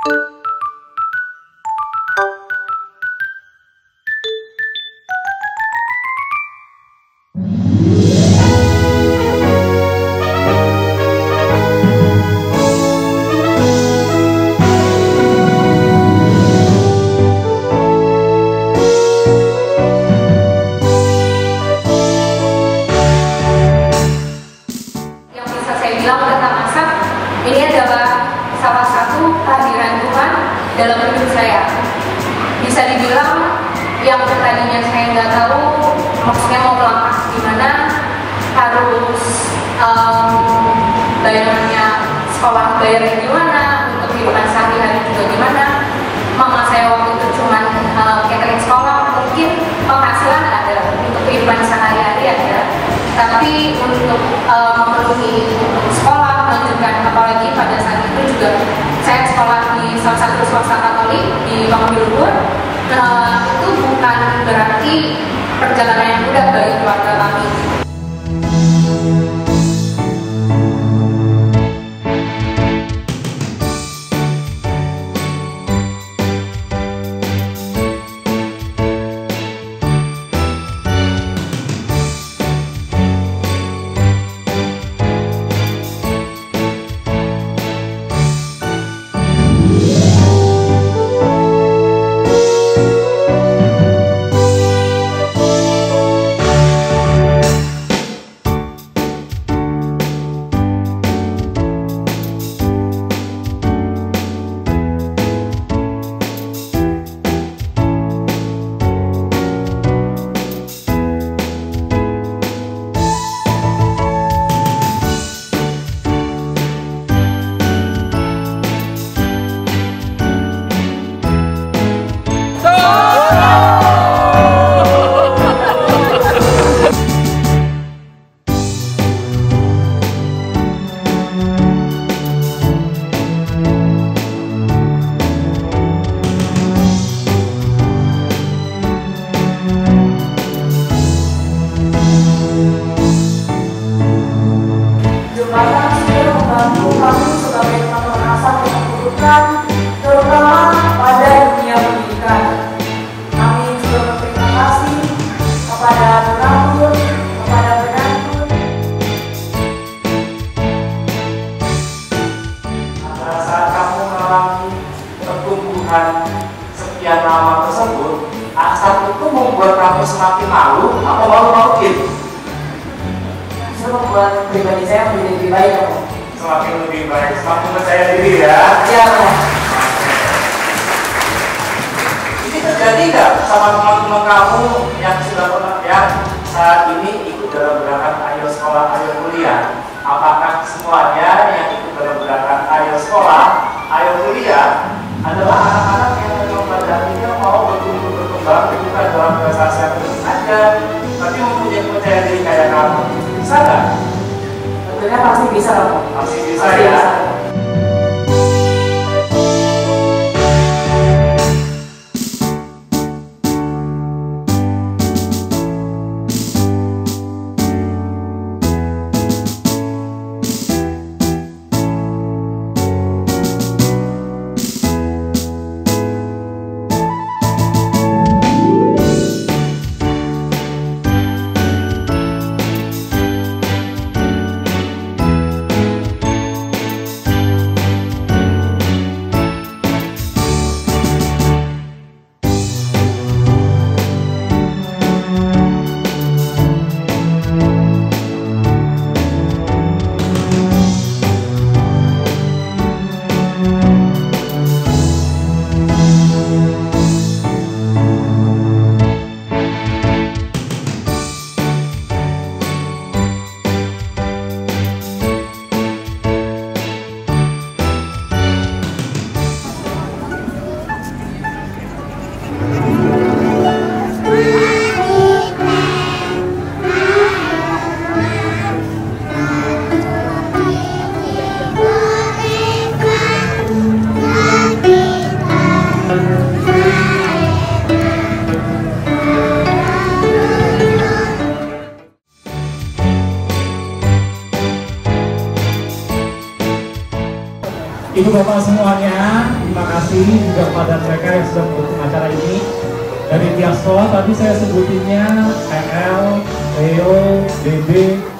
Ini adalah salah satu kehadiran Tuhan dalam hidup saya. Bisa dibilang yang tadinya saya nggak tahu maksudnya mau melangkah gimana, harus bayarannya sekolah bayarnya gimana, untuk kehidupan sehari-hari juga gimana. Mama saya waktu itu cuma catering sekolah, mungkin penghasilan ada, untuk kehidupan sehari-hari ada, tapi untuk memenuhi sekolah melanjutkan, apalagi pada saat itu juga saya sekolah di salah satu swasta Katolik di Bangka Belitung. Itu bukan berarti perjalanan yang mudah bagi keluarga kami. Terutama pada dunia pendidikan. Kami juga berterima kasih kepada donatur, kepada penantu. Pada saat kamu mengalami pertumbuhan sekian lama tersebut, saat itu membuat kamu semakin malu atau malu-maluin? Itu membuat pribadi saya menjadi lebih baik. Semakin lebih baik, semakin percaya diri ya. Iya. Ini terjadi nggak sama teman-teman kamu yang sudah pernah ya saat ini ikut dalam gerakan Ayo Sekolah Ayo Kuliah? Apakah semuanya yang ikut dalam gerakan Ayo Sekolah Ayo Kuliah adalah anak-anak yang memang pada akhirnya mau berkembang bukan dalam prestasi akademik aja, tapi mempunyai percaya diri kayak kamu? Bisa nggak? Tentunya pasti bisa, Pak. Pasti bisa ya. Ibu bapak semuanya, terima kasih. kasih juga pada mereka yang sudah mendukung acara ini. Dari tiap sekolah tadi saya sebutinnya EL, Leo, DB,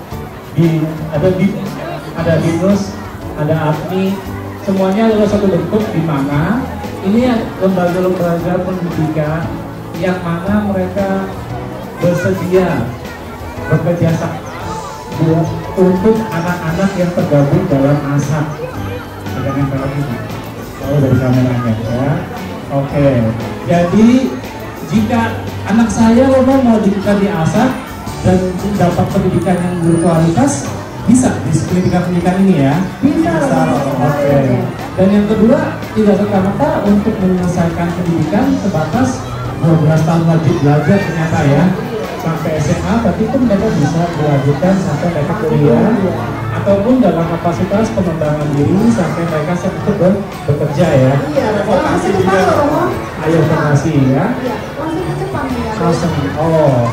ada Binus, ada APNI, semuanya adalah satu bentuk di mana ini lembaga-lembaga pendidikan yang mana mereka bersedia bekerja sama untuk anak-anak yang tergabung dalam ASAP. Ada nempel ini. Oh, dari kameranya ya. Oke. Jadi jika anak saya mau dididik di ASAP dan dapat pendidikan yang berkualitas, bisa di pendidikan ini ya? Bisa. Oke. Dan yang kedua, tidak serta-merta untuk menyelesaikan pendidikan sebatas 12 tahun wajib belajar ternyata ya. Sampai SMA, tapi pun mereka bisa dilanjutkan sampai mereka kuliah ataupun dalam kapasitas pengembangan diri sampai mereka sempat bekerja ya. Vokasi juga. Ayo vokasi ya. Langsung. Oh.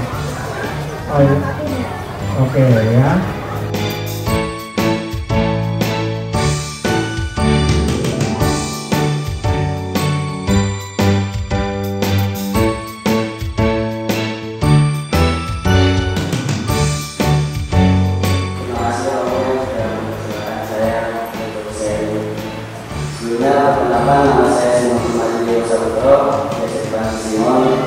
Oke ya. Sebelumnya, perkenalkan nama saya Simon Majid Sabuto, dari Simon.